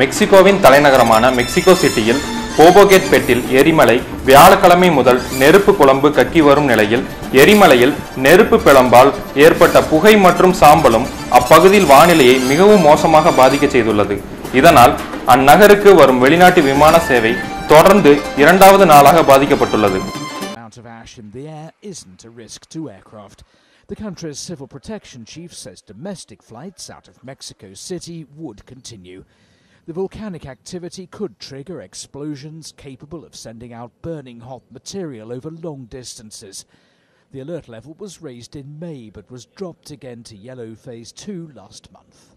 மெக்சிகோவின் தலைநகரமான மெக்சிகோ சிட்டியில் போபோகேட் பெட்டில் எரிமலை வியாழக்கிழமை முதல் நெருப்பு குழம்பு கக்கி வரும் நிலையில் எரிமலையில் நெருப்பு பிளம்பால் ஏற்பட்ட புகை மற்றும் சாம்பலும் அப்பகுதியில் வானிலையை மிகவும் மோசமாக பாதிக்க செய்துள்ளது. இதனால் அந்நகருக்கு வரும் வெளிநாட்டு விமான சேவை தொடர்ந்து இரண்டாவது நாளாக பாதிக்கப்பட்டுள்ளது. The country's civil protection chief says domestic flights out of Mexico City would continue. The volcanic activity could trigger explosions capable of sending out burning hot material over long distances. The alert level was raised in May but was dropped again to yellow phase 2 last month.